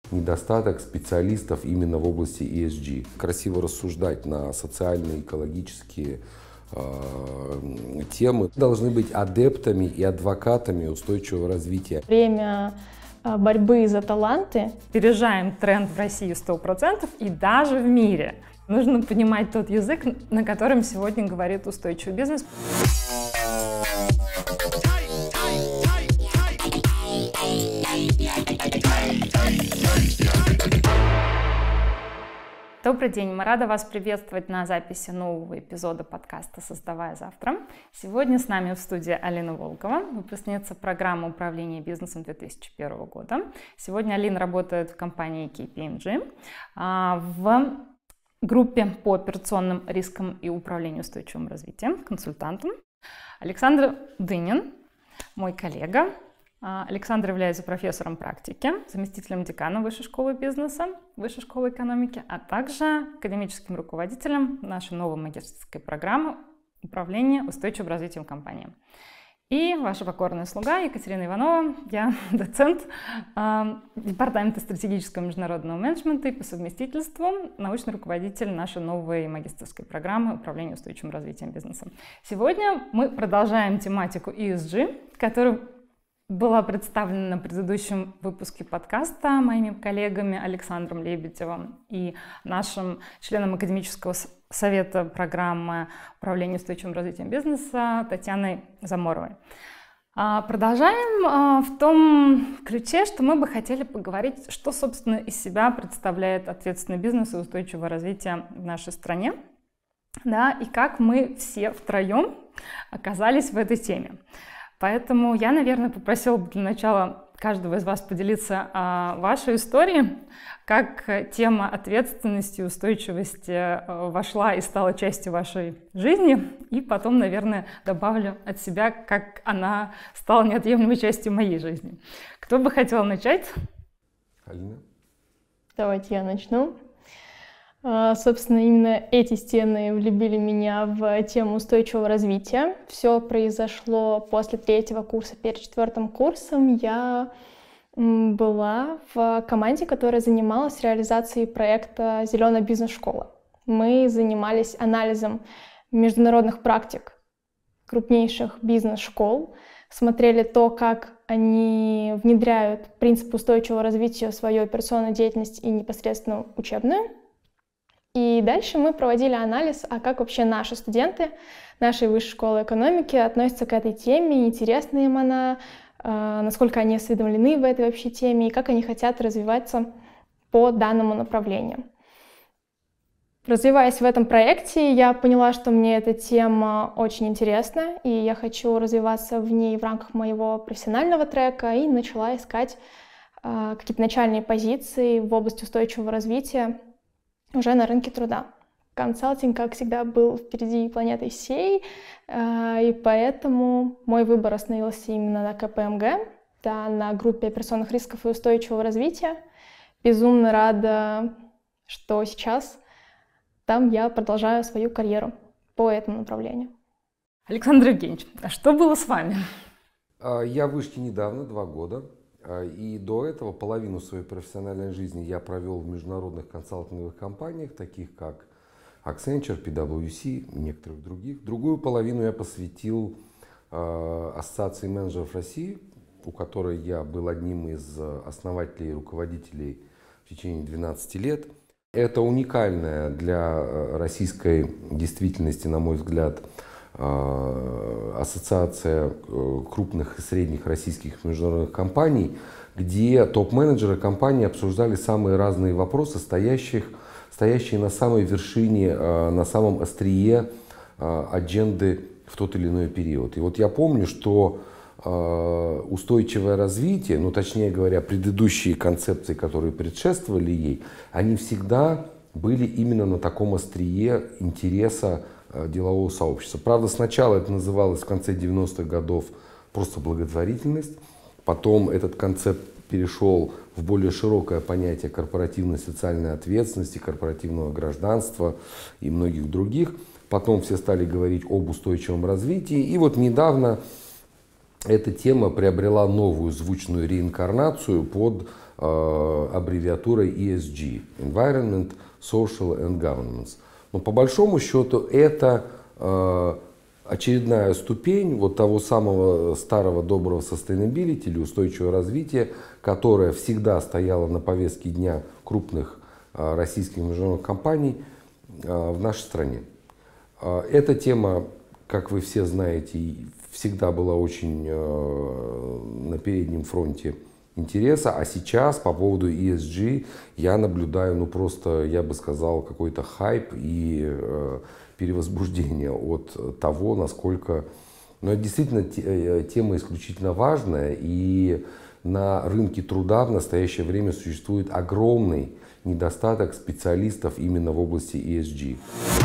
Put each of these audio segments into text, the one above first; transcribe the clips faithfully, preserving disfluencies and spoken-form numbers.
Недостаток специалистов именно в области и эс джи. Красиво рассуждать на социальные, экологические э, темы. Должны быть адептами и адвокатами устойчивого развития. Время борьбы за таланты. Опережаем тренд в России сто процентов и даже в мире. Нужно понимать тот язык, на котором сегодня говорит устойчивый бизнес. Добрый день, мы рады вас приветствовать на записи нового эпизода подкаста «Создавая завтра». Сегодня с нами в студии Алина Волкова, выпускница программы управления бизнесом две тысячи первого года. Сегодня Алина работает в компании кей пи эм джи в группе по операционным рискам и управлению устойчивым развитием, консультантом. Александр Дынин, мой коллега. Александр является профессором практики, заместителем декана Высшей школы бизнеса, Высшей школы экономики, а также академическим руководителем нашей новой магистерской программы управления устойчивым развитием компании. И ваша покорная слуга Екатерина Иванова, я доцент э, Департамента стратегического международного менеджмента и по совместительству научный руководитель нашей новой магистерской программы управления устойчивым развитием бизнеса. Сегодня мы продолжаем тематику и эс джи, которая была представлена на предыдущем выпуске подкаста моими коллегами Александром Лебедевым и нашим членом академического совета программы управления устойчивым развитием бизнеса Татьяной Заморовой. Продолжаем в том ключе, что мы бы хотели поговорить, что, собственно, из себя представляет ответственный бизнес и устойчивое развитие в нашей стране, да, и как мы все втроем оказались в этой теме. Поэтому я, наверное, попросила бы для начала каждого из вас поделиться а, вашей историей, как тема ответственности и устойчивости а, вошла и стала частью вашей жизни, и потом, наверное, добавлю от себя, как она стала неотъемлемой частью моей жизни. Кто бы хотел начать? Алина. Давайте я начну. Собственно, именно эти стены влюбили меня в тему устойчивого развития. Все произошло после третьего курса. Перед четвертым курсом я была в команде, которая занималась реализацией проекта «Зеленая бизнес-школа». Мы занимались анализом международных практик крупнейших бизнес-школ, смотрели то, как они внедряют принцип устойчивого развития в свою операционную деятельность и непосредственно учебную. И дальше мы проводили анализ, а как вообще наши студенты нашей высшей школы экономики относятся к этой теме, интересна им она, насколько они осведомлены в этой вообще теме и как они хотят развиваться по данному направлению. Развиваясь в этом проекте, я поняла, что мне эта тема очень интересна, и я хочу развиваться в ней в рамках моего профессионального трека, и начала искать какие-то начальные позиции в области устойчивого развития уже на рынке труда. Консалтинг, как всегда, был впереди планеты сей, и поэтому мой выбор остановился именно на ка пэ эм гэ, да, на группе операционных рисков и устойчивого развития. Безумно рада, что сейчас там я продолжаю свою карьеру по этому направлению. Александр Евгеньевич, а что было с вами? Я в вышке недавно, два года. И до этого половину своей профессиональной жизни я провел в международных консалтинговых компаниях, таких как Accenture, пи дабл ю си и некоторых других. Другую половину я посвятил э, Ассоциации менеджеров России, у которой я был одним из основателей и руководителей в течение двенадцати лет. Это уникальная для российской действительности, на мой взгляд, ассоциация крупных и средних российских международных компаний, где топ-менеджеры компании обсуждали самые разные вопросы, стоящих, стоящие на самой вершине, на самом острие адженды в тот или иной период. И вот я помню, что устойчивое развитие, ну точнее говоря, предыдущие концепции, которые предшествовали ей, они всегда были именно на таком острие интереса делового сообщества. Правда, сначала это называлось в конце девяностых годов просто благотворительность, потом этот концепт перешел в более широкое понятие корпоративной социальной ответственности, корпоративного гражданства и многих других. Потом все стали говорить об устойчивом развитии. И вот недавно эта тема приобрела новую звучную реинкарнацию под аббревиатурой и эс джи – Environment, Social and Governance. Но по большому счету это очередная ступень вот того самого старого доброго sustainability или устойчивого развития, которое всегда стояло на повестке дня крупных российских международных компаний в нашей стране. Эта тема, как вы все знаете, всегда была очень на переднем фронте интереса, а сейчас по поводу и эс джи я наблюдаю, ну просто, я бы сказал, какой-то хайп и э, перевозбуждение от того, насколько... Но это действительно тема исключительно важная, и на рынке труда в настоящее время существует огромный недостаток специалистов именно в области и эс джи.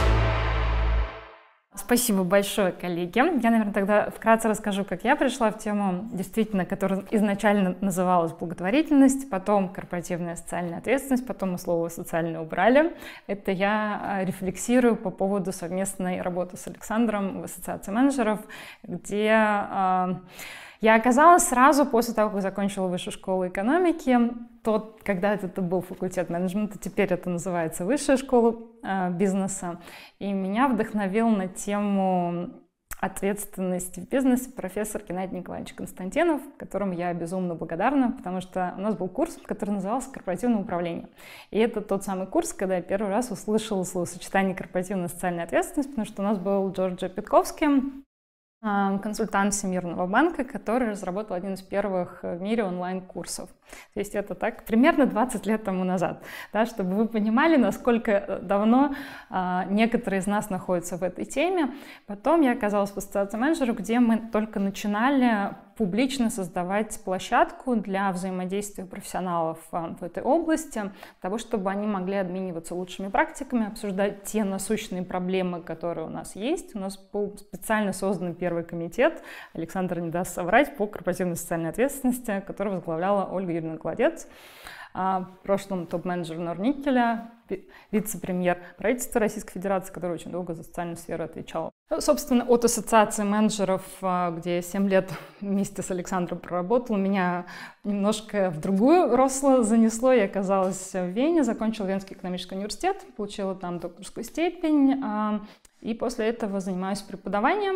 Спасибо большое, коллеги. Я, наверное, тогда вкратце расскажу, как я пришла в тему, действительно, которая изначально называлась благотворительность, потом корпоративная социальная ответственность, потом мы слово социально убрали. Это я рефлексирую по поводу совместной работы с Александром в ассоциации менеджеров, где э, я оказалась сразу после того, как закончила высшую школу экономики. Тот, когда-то это был факультет менеджмента, теперь это называется высшая школа э, бизнеса. И меня вдохновил на тему ответственности в бизнесе профессор Геннадий Николаевич Константинов, которому я безумно благодарна, потому что у нас был курс, который назывался «Корпоративное управление». И это тот самый курс, когда я первый раз услышала словосочетание «корпоративная социальная ответственность», потому что у нас был Джорджо Питковский, консультант Всемирного банка, который разработал один из первых в мире онлайн-курсов. То есть это так примерно двадцать лет тому назад, да, чтобы вы понимали, насколько давно а, некоторые из нас находятся в этой теме. Потом я оказалась в ассоциации менеджеров, где мы только начинали публично создавать площадку для взаимодействия профессионалов а, в этой области, для того, чтобы они могли обмениваться лучшими практиками, обсуждать те насущные проблемы, которые у нас есть. У нас был специально создан первый комитет, Александр не даст соврать, по корпоративной социальной ответственности, который возглавляла Ольга Юрьевна Кладец, в прошлом топ-менеджер Норникеля, вице-премьер правительства Российской Федерации, который очень долго за социальную сферу отвечал. Собственно, от ассоциации менеджеров, где я семь лет вместе с Александром проработала, меня немножко в другую русло занесло. Я оказалась в Вене, закончила Венский экономический университет, получила там докторскую степень, и после этого занимаюсь преподаванием.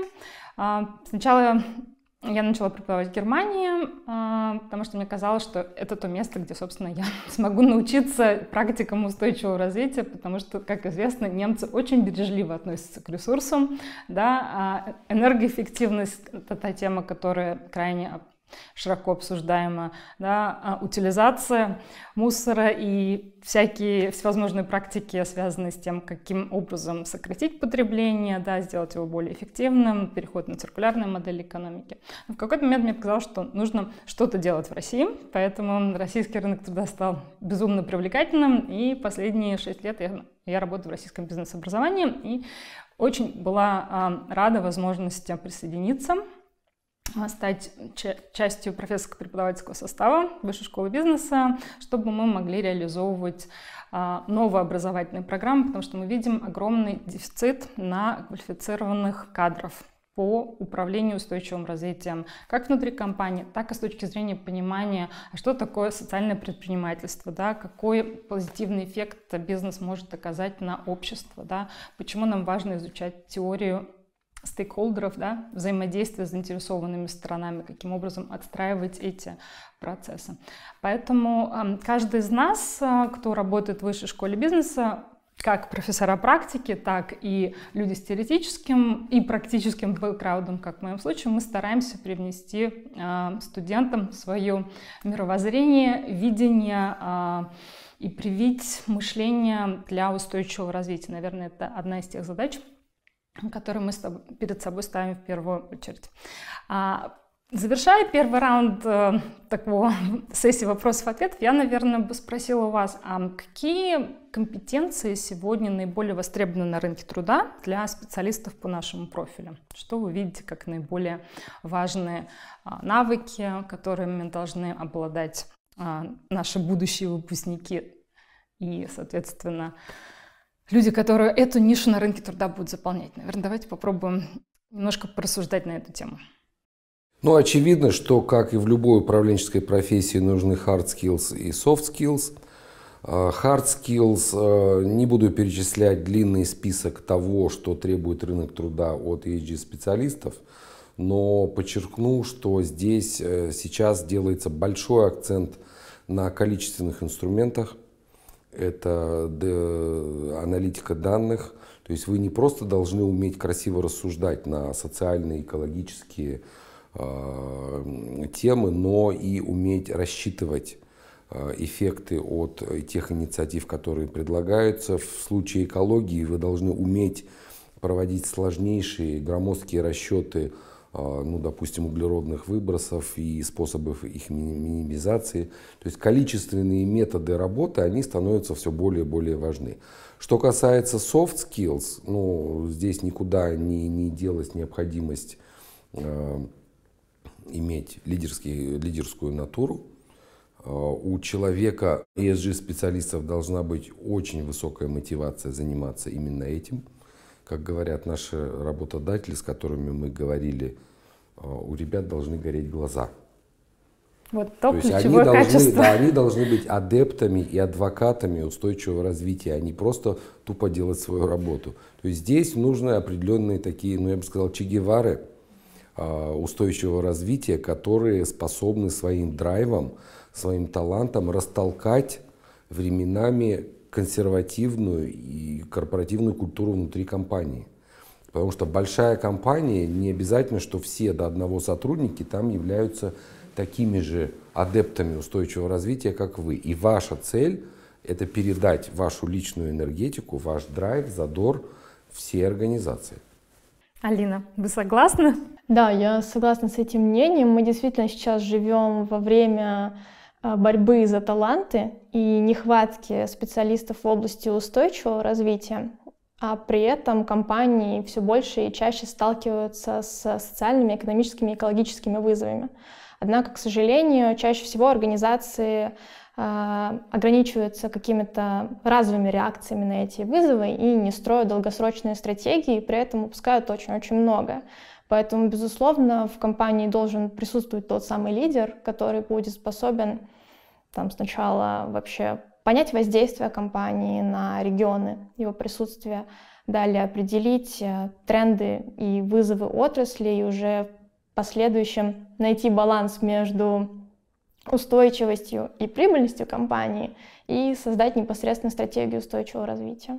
Сначала я начала преподавать в Германии, потому что мне казалось, что это то место, где, собственно, я смогу научиться практикам устойчивого развития, потому что, как известно, немцы очень бережливо относятся к ресурсам, да, а энергоэффективность — это та тема, которая крайне широко обсуждаема, да, утилизация мусора и всякие всевозможные практики, связанные с тем, каким образом сократить потребление, да, сделать его более эффективным, переход на циркулярную модель экономики. Но в какой-то момент мне показалось, что нужно что-то делать в России, поэтому российский рынок труда стал безумно привлекательным, и последние шесть лет я, я работаю в российском бизнес-образовании и очень была а, рада возможности присоединиться, стать частью профессорско-преподавательского состава Высшей школы бизнеса, чтобы мы могли реализовывать новые образовательные программы, потому что мы видим огромный дефицит на квалифицированных кадров по управлению устойчивым развитием как внутри компании, так и с точки зрения понимания, что такое социальное предпринимательство, да, какой позитивный эффект бизнес может оказать на общество, да, почему нам важно изучать теорию стейкхолдеров, да, взаимодействия с заинтересованными сторонами, каким образом отстраивать эти процессы. Поэтому э, каждый из нас, э, кто работает в Высшей школе бизнеса, как профессора практики, так и люди с теоретическим и практическим бэкграундом, как в моем случае, мы стараемся привнести э, студентам свое мировоззрение, видение э, и привить мышление для устойчивого развития. Наверное, это одна из тех задач, которые мы с тобой, перед собой ставим в первую очередь. А, завершая первый раунд э, такого сессии вопросов-ответов, я, наверное, бы спросила у вас, а какие компетенции сегодня наиболее востребованы на рынке труда для специалистов по нашему профилю? Что вы видите как наиболее важные а, навыки, которыми должны обладать а, наши будущие выпускники и, соответственно, люди, которые эту нишу на рынке труда будут заполнять? Наверное, давайте попробуем немножко порассуждать на эту тему. Ну, очевидно, что, как и в любой управленческой профессии, нужны hard skills и soft skills. Hard skills, не буду перечислять длинный список того, что требует рынок труда от и эс джи-специалистов, но подчеркну, что здесь сейчас делается большой акцент на количественных инструментах. Это аналитика данных. То есть вы не просто должны уметь красиво рассуждать на социальные, экологические э, темы, но и уметь рассчитывать эффекты от тех инициатив, которые предлагаются. В случае экологии вы должны уметь проводить сложнейшие громоздкие расчеты, ну, допустим, углеродных выбросов и способов их минимизации. То есть количественные методы работы, они становятся все более и более важны. Что касается soft skills, ну, здесь никуда не, не делась необходимость э, иметь лидерский, лидерскую натуру. У человека, и эс джи-специалистов, должна быть очень высокая мотивация заниматься именно этим. Как говорят наши работодатели, с которыми мы говорили, у ребят должны гореть глаза. Вот то, то есть ключевое они должны, качество. да, они должны быть адептами и адвокатами устойчивого развития, а не просто тупо делать свою работу. То есть здесь нужны определенные такие, ну я бы сказал, Че Гевары устойчивого развития, которые способны своим драйвом, своим талантом растолкать временами консервативную и корпоративную культуру внутри компании. Потому что большая компания, не обязательно, что все до одного сотрудники там являются такими же адептами устойчивого развития, как вы. И ваша цель – это передать вашу личную энергетику, ваш драйв, задор всей организации. Алина, вы согласны? Да, я согласна с этим мнением. Мы действительно сейчас живем во время борьбы за таланты и нехватки специалистов в области устойчивого развития, а при этом компании все больше и чаще сталкиваются с социальными, экономическими и экологическими вызовами. Однако, к сожалению, чаще всего организации э, ограничиваются какими-то разовыми реакциями на эти вызовы и не строят долгосрочные стратегии, и при этом упускают очень-очень много. Поэтому, безусловно, в компании должен присутствовать тот самый лидер, который будет способен там, сначала вообще понять воздействие компании на регионы, его присутствие, далее определить тренды и вызовы отрасли, и уже в последующем найти баланс между устойчивостью и прибыльностью компании и создать непосредственно стратегию устойчивого развития.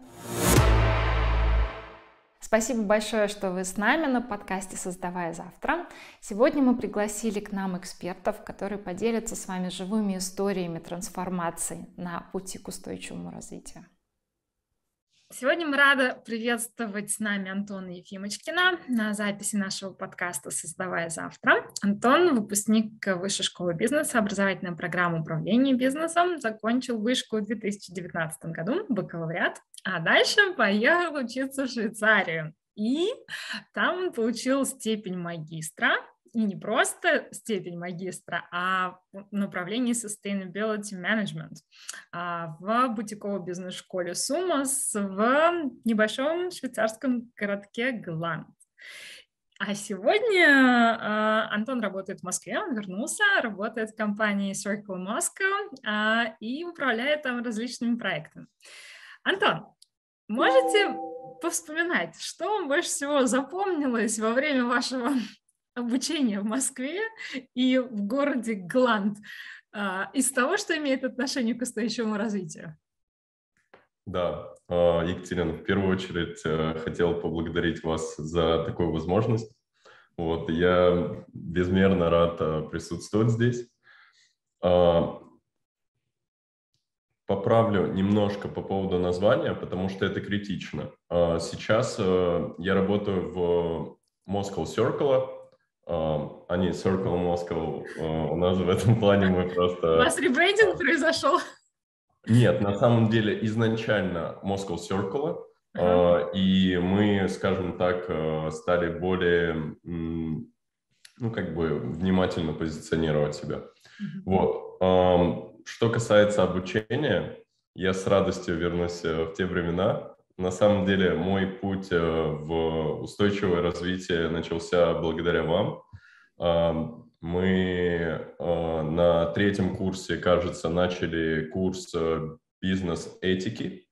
Спасибо большое, что вы с нами на подкасте «Создавая завтра». Сегодня мы пригласили к нам экспертов, которые поделятся с вами живыми историями трансформации на пути к устойчивому развитию. Сегодня мы рады приветствовать с нами Антона Ефимочкина на записи нашего подкаста «Создавая завтра». Антон – выпускник Высшей школы бизнеса, образовательная программа управления бизнесом, закончил вышку в две тысячи девятнадцатом году, бакалавриат, а дальше поехал учиться в Швейцарию. И там он получил степень магистра, и не просто степень магистра, а в направлении Sustainability Management в бутиковой бизнес-школе Сумос в небольшом швейцарском городке Гланд. А сегодня Антон работает в Москве, он вернулся, работает в компании Circle Moscow и управляет там различными проектами. Антон, можете повспоминать, что вам больше всего запомнилось во время вашего обучения в Москве и в городе Гланд из того, что имеет отношение к устойчивому развитию? Да, Екатерина, в первую очередь хотел поблагодарить вас за такую возможность. Вот, я безмерно рад присутствовать здесь. Поправлю немножко по поводу названия, потому что это критично. Сейчас я работаю в Moscow Circle. Они Circle Moscow. У нас в этом плане мы просто... У вас ребрендинг произошел? Нет, на самом деле изначально Moscow Circle. Uh-huh. И мы, скажем так, стали более, ну, как бы внимательно позиционировать себя. Uh-huh. Вот. Что касается обучения, я с радостью вернусь в те времена. На самом деле мой путь в устойчивое развитие начался благодаря вам. Мы на третьем курсе, кажется, начали курс бизнес-этики,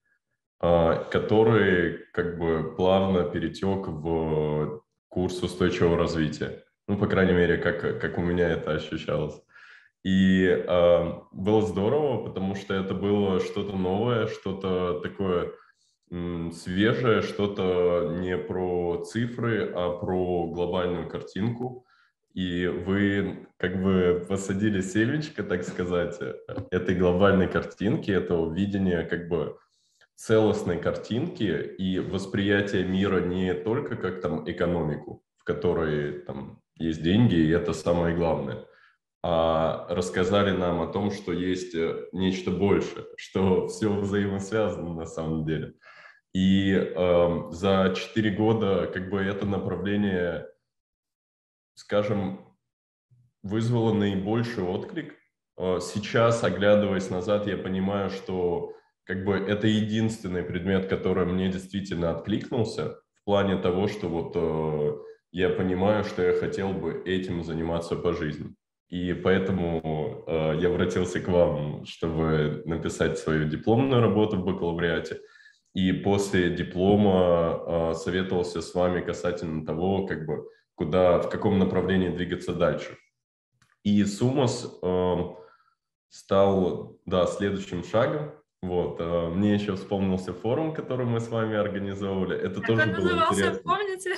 который как бы плавно перетек в курс устойчивого развития. Ну, по крайней мере, как, как у меня это ощущалось. И э, было здорово, потому что это было что-то новое, что-то такое м, свежее, что-то не про цифры, а про глобальную картинку. И вы как бы посадили семечко, так сказать, этой глобальной картинки, этого видения как бы целостной картинки и восприятия мира не только как там экономику, в которой там есть деньги, и это самое главное, а рассказали нам о том, что есть нечто большее, что все взаимосвязано на самом деле. И э, за четыре года как бы это направление, скажем, вызвало наибольший отклик. Сейчас, оглядываясь назад, я понимаю, что как бы это единственный предмет, который мне действительно откликнулся в плане того, что вот э, я понимаю, что я хотел бы этим заниматься по жизни. И поэтому э, я обратился к вам, чтобы написать свою дипломную работу в бакалавриате. И после диплома э, советовался с вами касательно того, как бы, куда, в каком направлении двигаться дальше. И Сумос э, стал, да, следующим шагом. Вот. Э, мне еще вспомнился форум, который мы с вами организовывали. Это Как тоже он было назывался, интересно. помните?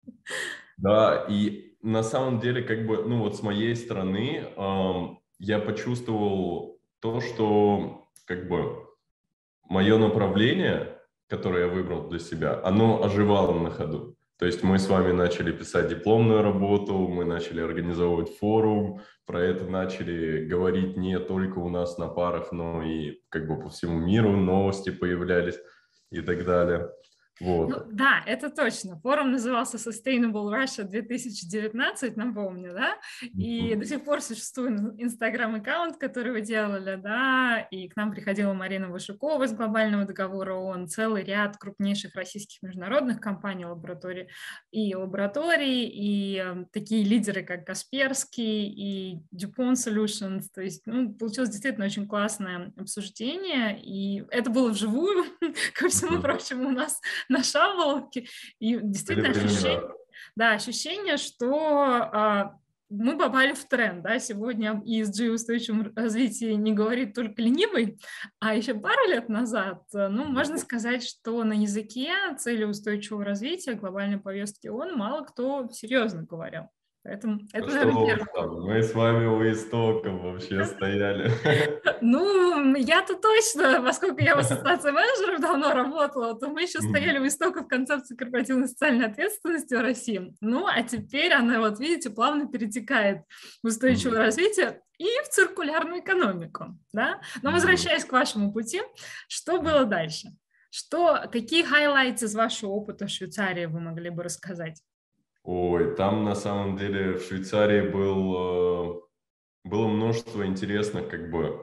Да, и на самом деле, как бы, ну вот с моей стороны, э, я почувствовал то, что как бы мое направление, которое я выбрал для себя, оно оживало на ходу. То есть мы с вами начали писать дипломную работу, мы начали организовывать форум, про это начали говорить не только у нас на парах, но и как бы по всему миру, новости появлялись и так далее. Вот. Ну, да, это точно. Форум назывался Sustainable Russia две тысячи девятнадцать, напомню, да, и до сих пор существует инстаграм-аккаунт, который вы делали, да, и к нам приходила Марина Вашукова из Глобального договора ООН, целый ряд крупнейших российских международных компаний, лабораторий и лабораторий, и э, такие лидеры, как Касперский и DuPont Solutions, то есть, ну, получилось действительно очень классное обсуждение, и это было вживую, ко всему прочему, у нас на Шаволовке, и действительно ощущение, да, ощущение, что а, мы попали в тренд, да, сегодня об и эс джи устойчивом развитии не говорит только ленивый, а еще пару лет назад, ну, можно сказать, что на языке цели устойчивого развития глобальной повестки ООН мало кто серьезно говорил. Поэтому это, наверное, первое. Мы с вами у истоков вообще стояли. Ну, я-то точно, поскольку я в ассоциации менеджеров давно работала, то мы еще стояли у истоков концепции корпоративной социальной ответственности в России. Ну, а теперь она, вот видите, плавно перетекает в устойчивое развитие и в циркулярную экономику, да? Но возвращаясь к вашему пути, что было дальше? Что, какие хайлайты из вашего опыта в Швейцарии вы могли бы рассказать? Ой, там на самом деле в Швейцарии был, было множество интересных как бы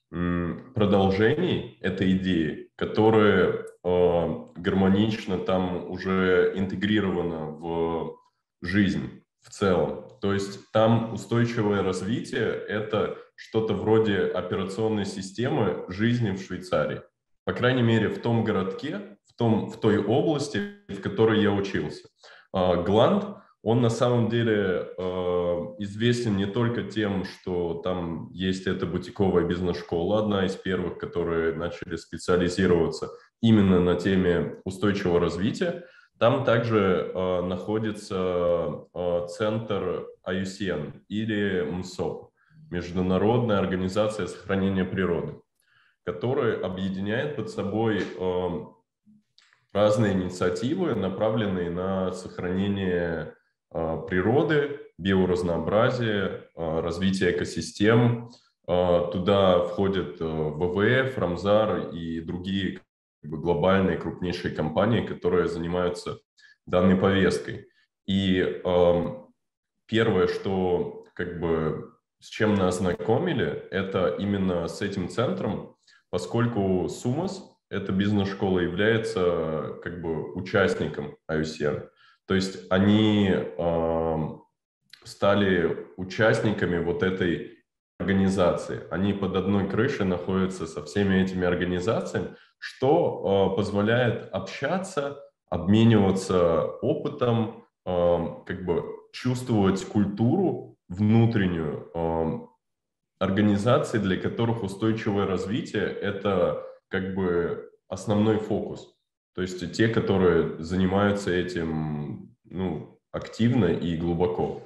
продолжений этой идеи, которые гармонично там уже интегрированы в жизнь в целом. То есть там устойчивое развитие – это что-то вроде операционной системы жизни в Швейцарии. По крайней мере, в том городке, в, том, в той области, в которой я учился. Гланд, он на самом деле э, известен не только тем, что там есть эта бутиковая бизнес-школа, одна из первых, которые начали специализироваться именно на теме устойчивого развития. Там также э, находится э, центр ай ю си эн или эм эс о пи, Международная организация сохранения природы, который объединяет под собой э, разные инициативы, направленные на сохранение э, природы, биоразнообразия, э, развитие экосистем. Э, туда входят э, вэ вэ эф, Рамзар и другие как бы, глобальные крупнейшие компании, которые занимаются данной повесткой. И э, первое, что как бы с чем нас знакомили, это именно с этим центром, поскольку Сумос, эта бизнес-школа, является как бы участником ай ю си эн. То есть они э, стали участниками вот этой организации. Они под одной крышей находятся со всеми этими организациями, что э, позволяет общаться, обмениваться опытом, э, как бы чувствовать культуру внутреннюю э, организаций, для которых устойчивое развитие – это как бы основной фокус. То есть те, которые занимаются этим, ну, активно и глубоко.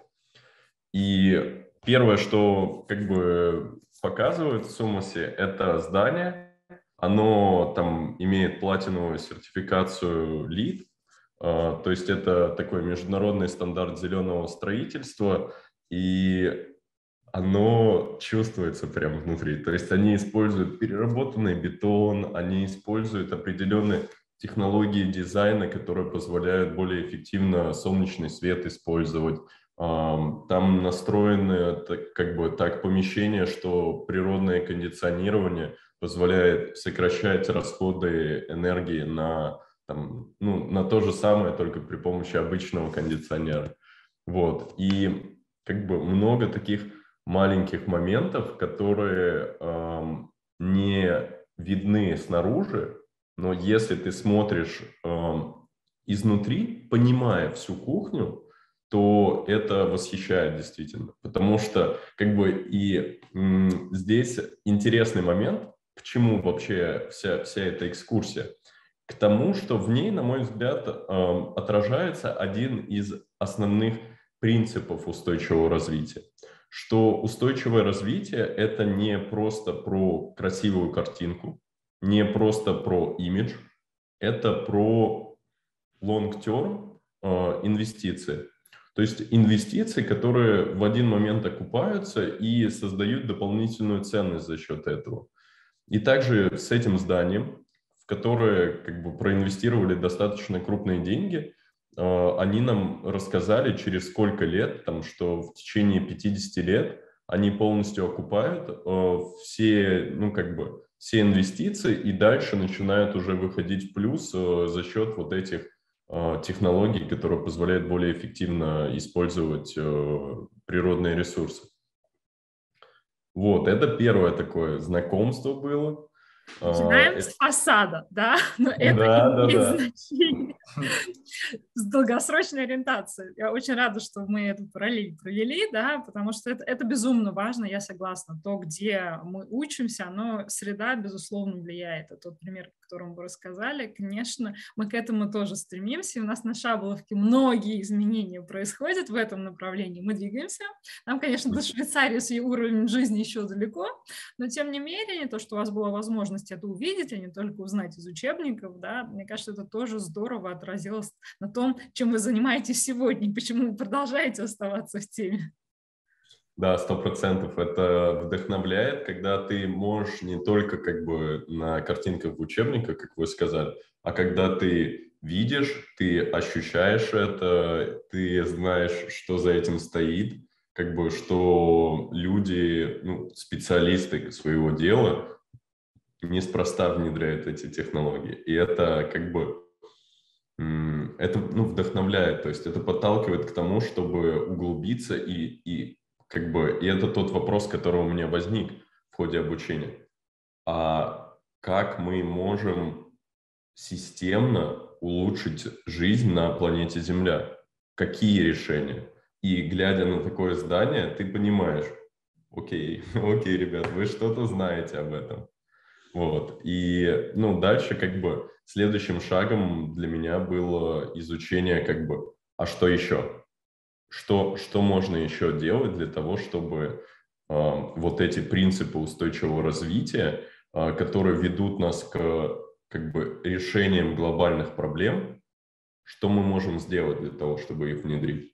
И первое, что как бы показывают в Сумосе, это здание. Оно там имеет платиновую сертификацию лид, то есть это такой международный стандарт зеленого строительства, и оно чувствуется прямо внутри. То есть они используют переработанный бетон, они используют определенные технологии дизайна, которые позволяют более эффективно солнечный свет использовать. Там настроены как бы так помещения, что природное кондиционирование позволяет сокращать расходы энергии на, там, ну, на то же самое, только при помощи обычного кондиционера. Вот. И как бы много таких маленьких моментов, которые эм, не видны снаружи, но если ты смотришь эм, изнутри, понимая всю кухню, то это восхищает действительно. Потому что как бы и м, здесь интересный момент, к чему вообще вся, вся эта экскурсия. К тому, что в ней, на мой взгляд, эм, отражается один из основных принципов устойчивого развития. Что устойчивое развитие – это не просто про красивую картинку, не просто про имидж, это про long-term э, инвестиции. То есть инвестиции, которые в один момент окупаются и создают дополнительную ценность за счет этого. И также с этим зданием, в которое как бы проинвестировали достаточно крупные деньги, они нам рассказали, через сколько лет, там, что в течение пятидесяти лет они полностью окупают э, все, ну, как бы, все инвестиции и дальше начинают уже выходить в плюс э, за счет вот этих э, технологий, которые позволяют более эффективно использовать э, природные ресурсы. Вот, это первое такое знакомство было. Начинаем uh, с фасада, да, но это да, имеет да, да. значение с долгосрочной ориентацией. Я очень рада, что мы эту параллель провели, да, потому что это, это безумно важно, я согласна. То, где мы учимся, оно, среда, безусловно, влияет. Это тот пример, о котором вы рассказали. Конечно, мы к этому тоже стремимся. У нас на Шаболовке многие изменения происходят в этом направлении. Мы двигаемся. Нам, конечно, до Швейцарии с ее уровнем жизни еще далеко, но, тем не менее, то, что у вас была возможность это увидеть, а не только узнать из учебников, да, мне кажется, это тоже здорово отразилось на том, чем вы занимаетесь сегодня, и почему вы продолжаете оставаться в теме. Да, сто процентов это вдохновляет, когда ты можешь не только как бы на картинках в учебниках, как вы сказали, а когда ты видишь, ты ощущаешь это, ты знаешь, что за этим стоит, как бы, что люди, ну, специалисты своего дела неспроста внедряют эти технологии. И это как бы это, ну, вдохновляет, то есть это подталкивает к тому, чтобы углубиться, и, и, как бы, и это тот вопрос, который у меня возник в ходе обучения. А как мы можем системно улучшить жизнь на планете Земля? Какие решения? И глядя на такое здание, ты понимаешь, окей, окей, ребят, вы что-то знаете об этом. Вот. И, ну, дальше как бы следующим шагом для меня было изучение как бы, а что еще? Что, что можно еще делать для того, чтобы э, вот эти принципы устойчивого развития, э, которые ведут нас к как бы решениям глобальных проблем, что мы можем сделать для того, чтобы их внедрить?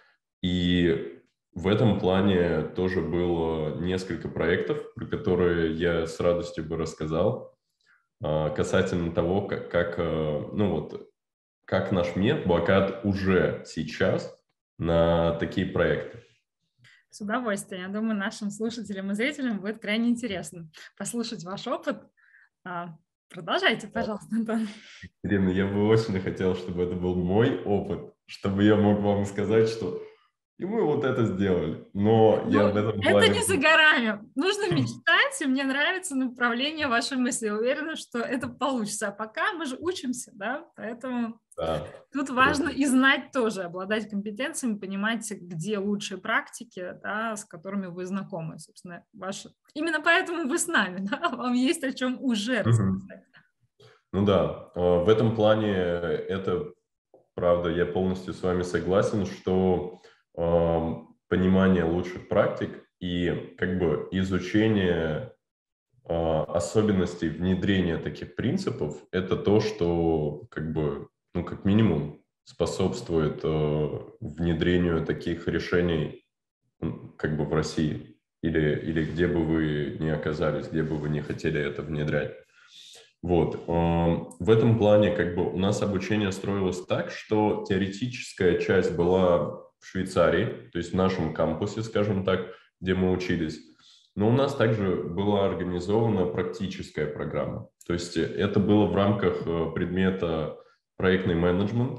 И в этом плане тоже было несколько проектов, про которые я с радостью бы рассказал, касательно того, как, как, ну вот, как наш медблокад уже сейчас на такие проекты. С удовольствием. Я думаю, нашим слушателям и зрителям будет крайне интересно послушать ваш опыт. Продолжайте, пожалуйста, Антон. Ирина, я бы очень хотел, чтобы это был мой опыт, чтобы я мог вам сказать, что И мы вот это сделали. Но я Ну, в этом это плане... не за горами. Нужно мечтать, и мне нравится направление вашей мысли. Я уверена, что это получится. А пока мы же учимся, да, поэтому Да. тут важно и знать тоже, обладать компетенциями, понимать, где лучшие практики, да, с которыми вы знакомы, собственно, ваши. Именно поэтому вы с нами, да, вам есть о чем уже рассказать. Ну да, в этом плане это правда, я полностью с вами согласен, что э, понимание лучших практик и как бы изучение э, особенностей внедрения таких принципов – это то, что как бы, ну как минимум способствует э, внедрению таких решений как бы в России или, или где бы вы ни оказались, где бы вы не хотели это внедрять. Вот. В этом плане как бы у нас обучение строилось так, что теоретическая часть была в Швейцарии, то есть в нашем кампусе, скажем так, где мы учились. Но у нас также была организована практическая программа. То есть это было в рамках предмета проектный менеджмент.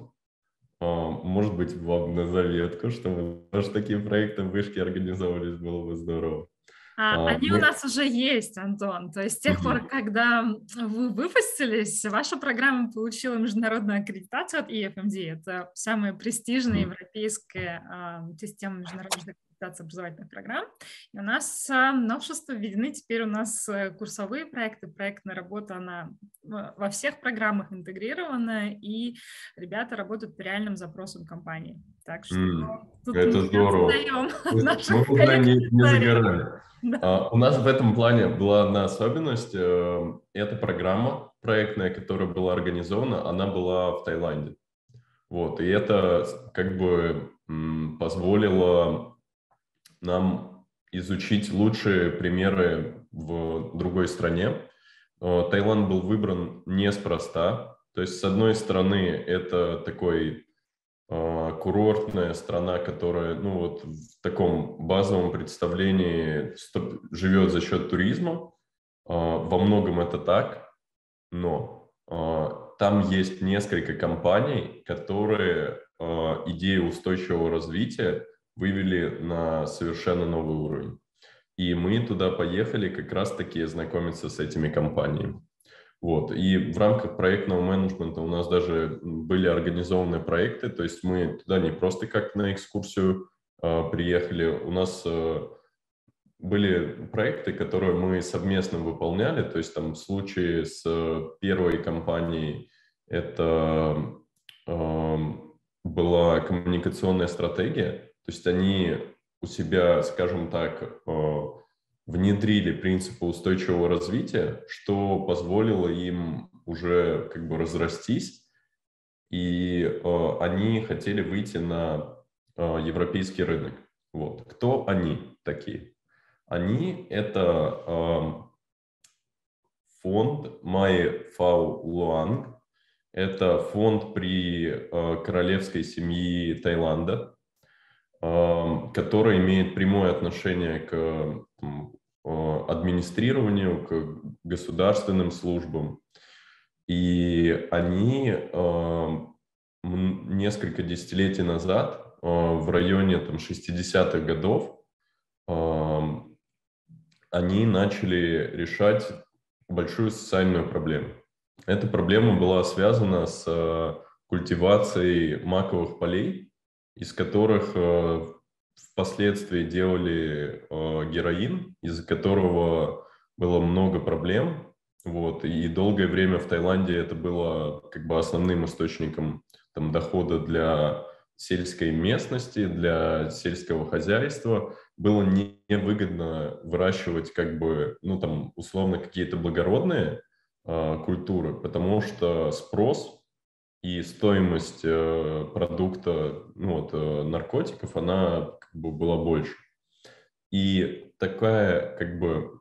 Может быть, вам на заветку, чтобы даже такие проекты в вышке организовывались, было бы здорово. А, они мы... у нас уже есть, Антон. То есть с тех пор, когда вы выпустились, ваша программа получила международную аккредитацию от и эф эм ди. Это самая престижная европейская а, система международной аккредитации образовательных программ. И у нас а, новшества введены. Теперь у нас курсовые проекты, проектная работа, она во всех программах интегрирована, и ребята работают по реальным запросам компании. Так что mm, тут это мы здорово. наших Мы уже не, не за коллег. горами. Да. Uh, у нас в этом плане была одна особенность. Uh, эта программа проектная, которая была организована, она была в Таиланде. Вот, и это как бы м, позволило нам изучить лучшие примеры в другой стране. Uh, Таиланд был выбран неспроста. То есть, с одной стороны, это такой курортная страна, которая, ну вот в таком базовом представлении живет за счет туризма. Во многом это так, но там есть несколько компаний, которые идею устойчивого развития вывели на совершенно новый уровень. И мы туда поехали как раз-таки знакомиться с этими компаниями. Вот. И в рамках проектного менеджмента у нас даже были организованы проекты, то есть мы туда не просто как на экскурсию э, приехали, у нас э, были проекты, которые мы совместно выполняли, то есть там в случае с первой компанией это э, была коммуникационная стратегия, то есть они у себя, скажем так, э, внедрили принципы устойчивого развития, что позволило им уже как бы разрастись, и э, они хотели выйти на э, европейский рынок. Вот. Кто они такие? Они — это э, фонд Май Фау Луанг, это фонд при э, королевской семьи Таиланда, который имеет прямое отношение к там, администрированию, к государственным службам. И они э, несколько десятилетий назад, э, в районе там, шестидесятых годов, э, они начали решать большую социальную проблему. Эта проблема была связана с э, культивацией маковых полей, из которых э, впоследствии делали э, героин, из-за которого было много проблем. Вот, и долгое время в Таиланде это было как бы основным источником там, дохода для сельской местности, для сельского хозяйства. Было невыгодно выращивать как бы, ну, там, условно какие-то благородные э, культуры, потому что спрос и стоимость э, продукта, ну, вот, э, наркотиков, она как бы была больше. И такая как бы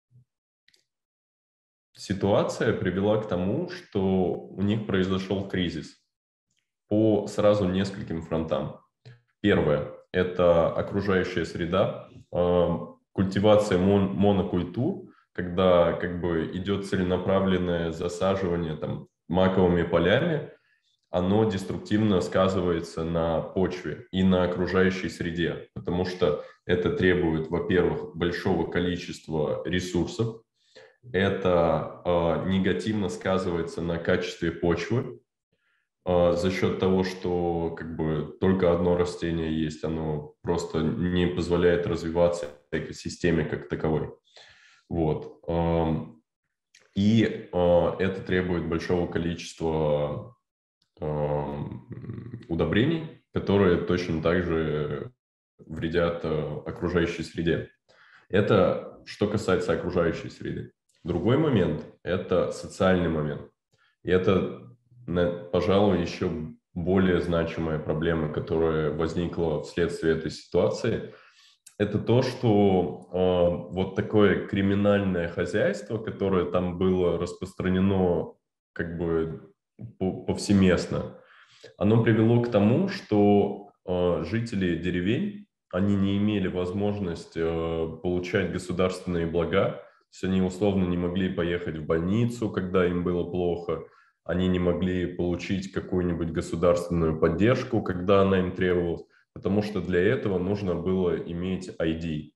ситуация привела к тому, что у них произошел кризис по сразу нескольким фронтам. Первое – это окружающая среда, э, культивация мон, монокультур, когда как бы идет целенаправленное засаживание там, маковыми полями. оно деструктивно сказывается на почве и на окружающей среде, потому что это требует, во-первых, большого количества ресурсов, это э, негативно сказывается на качестве почвы э, за счет того, что как бы только одно растение есть, оно просто не позволяет развиваться экосистеме как таковой. Вот. Эм, и э, это требует большого количества удобрений, которые точно так же вредят окружающей среде. Это что касается окружающей среды. Другой момент – это социальный момент. И это, пожалуй, еще более значимая проблема, которая возникла вследствие этой ситуации. Это то, что э, вот такое криминальное хозяйство, которое там было распространено как бы повсеместно, оно привело к тому, что э, жители деревень, они не имели возможности э, получать государственные блага, то есть они условно не могли поехать в больницу, когда им было плохо, они не могли получить какую-нибудь государственную поддержку, когда она им требовалась, потому что для этого нужно было иметь ай ди,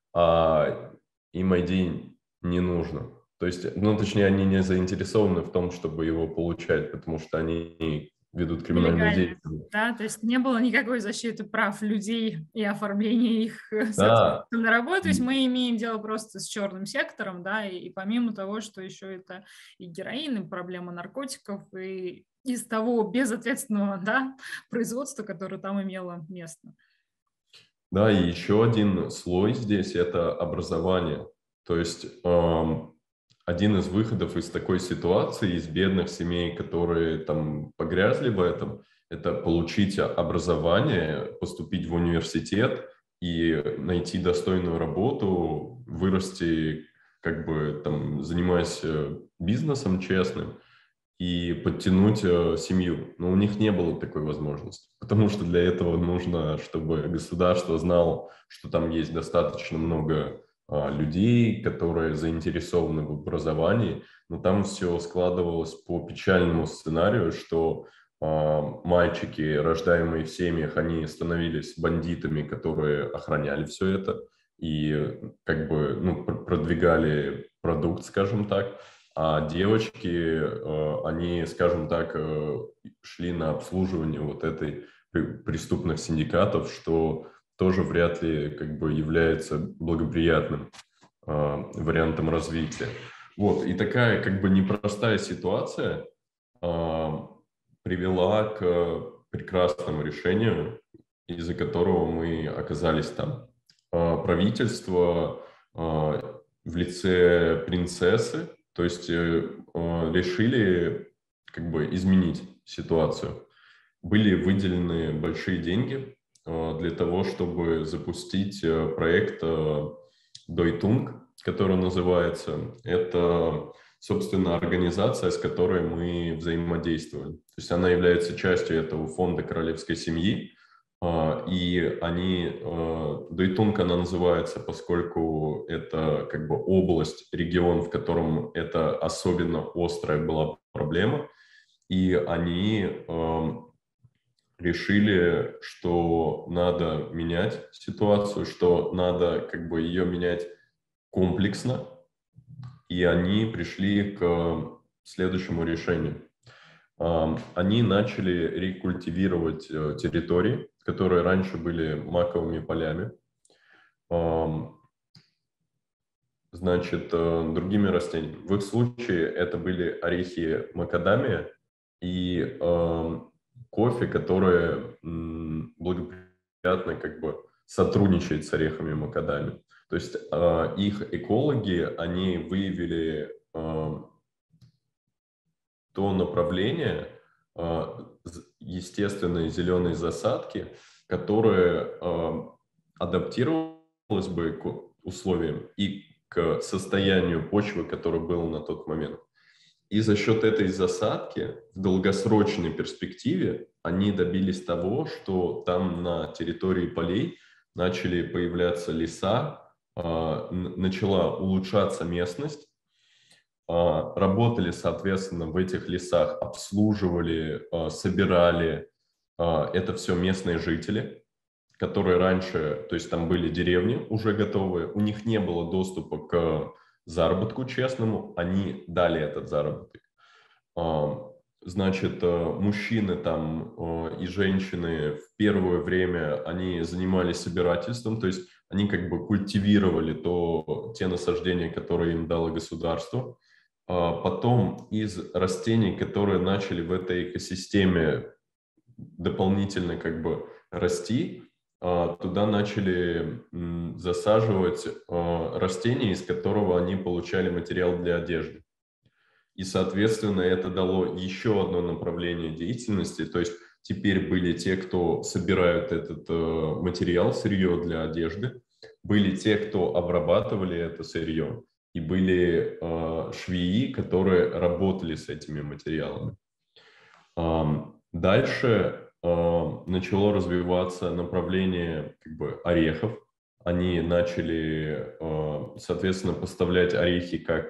а им ай ди не нужно. То есть, ну, точнее, они не заинтересованы в том, чтобы его получать, потому что они ведут криминальную деятельность. Да, то есть не было никакой защиты прав людей и оформления их Да. на работу. То есть мы имеем дело просто с черным сектором, да, и, и помимо того, что еще это и героин, и проблема наркотиков, и из того безответственного, да, производства, которое там имело место. Да, и еще один слой здесь – это образование. То есть эм, один из выходов из такой ситуации, из бедных семей, которые там погрязли в этом, это получить образование, поступить в университет и найти достойную работу, вырасти, как бы там, занимаясь бизнесом честным и подтянуть семью. Но у них не было такой возможности, потому что для этого нужно, чтобы государство знало, что там есть достаточно много людей, которые заинтересованы в образовании, но там все складывалось по печальному сценарию, что э, мальчики, рождаемые в семьях, они становились бандитами, которые охраняли все это и как бы ну, продвигали продукт, скажем так, а девочки, э, они, скажем так, э, шли на обслуживание вот этой преступных синдикатов, что тоже вряд ли как бы является благоприятным э, вариантом развития. Вот, и такая как бы непростая ситуация э, привела к прекрасному решению, из-за которого мы оказались там. Э, правительство э, в лице принцессы, то есть э, решили как бы изменить ситуацию. Были выделены большие деньги для того, чтобы запустить проект Дойтунг, который называется. Это, собственно, организация, с которой мы взаимодействуем. То есть она является частью этого фонда королевской семьи. И они, Дойтунг она называется, поскольку это как бы область, регион, в котором это особенно острая была проблема. И они решили, что надо менять ситуацию, что надо как бы ее менять комплексно, и они пришли к следующему решению. Они начали рекультивировать территории, которые раньше были маковыми полями. Значит, другими растениями. В их случае это были орехи макадамия и кофе, которое м, благоприятно как бы сотрудничает с орехами макадамия. То есть э, их экологи, они выявили э, то направление, э, естественные зеленые засадки, которое э, адаптировалось бы к условиям и к состоянию почвы, которое было на тот момент. И за счет этой засадки в долгосрочной перспективе они добились того, что там на территории полей начали появляться леса, начала улучшаться местность, работали, соответственно, в этих лесах, обслуживали, собирали. Это все местные жители, которые раньше, то есть там были деревни уже готовые, у них не было доступа к заработку честному, они дали этот заработок. Значит, мужчины там и женщины в первое время, они занимались собирательством, то есть они как бы культивировали то, те насаждения, которые им дало государство. Потом из растений, которые начали в этой экосистеме дополнительно как бы расти, туда начали засаживать растения, из которого они получали материал для одежды. И, соответственно, это дало еще одно направление деятельности. То есть теперь были те, кто собирают этот материал, сырье для одежды, были те, кто обрабатывали это сырье, и были швеи, которые работали с этими материалами. Дальше начало развиваться направление как бы орехов. Они начали, соответственно, поставлять орехи как,